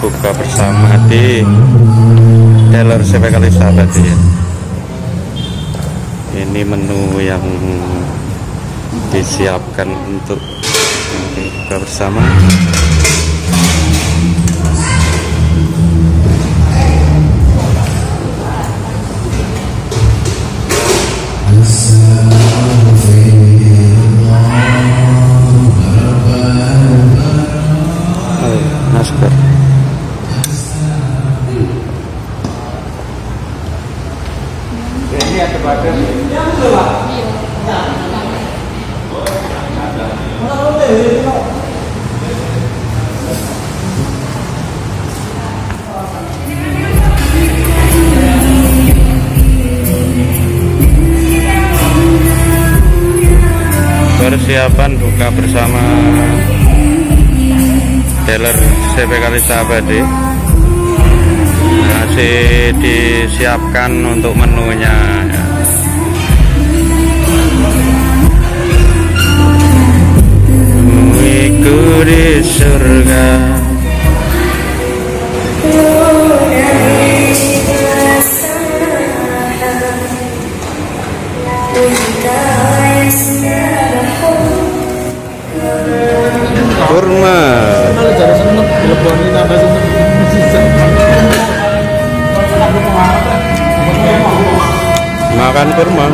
buka bersama di Dealer CP Kalisabat ya. Ini menu yang disiapkan untuk buka bersama. Masker. Persiapan buka bersama Dealer CP Kalisabat masih disiapkan untuk menunya ya. Ku di surga kurma makan kurma.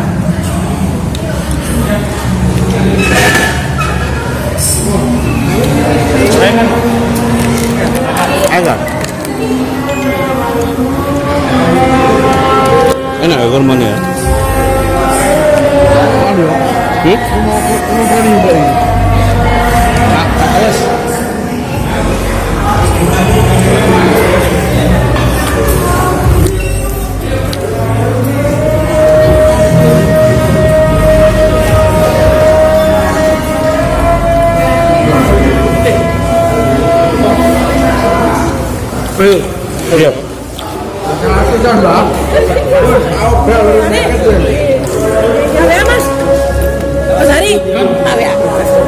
Enak. Enak ya kurmanya ya? Iya. Ya Mas. Mas Hari. Tahu ya.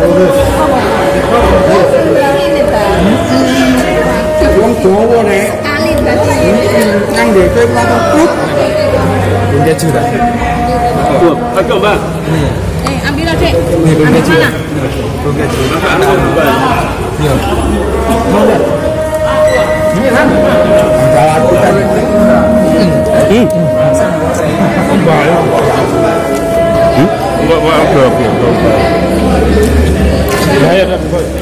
Wong Jawa nek Kali berarti. nang dhewe put. Bunda juga. Tuh, ayo, Mbak. Ambil aja. Ambil mana? Bunda juga. Iya. Ini kan. Jalan kita. Enggak,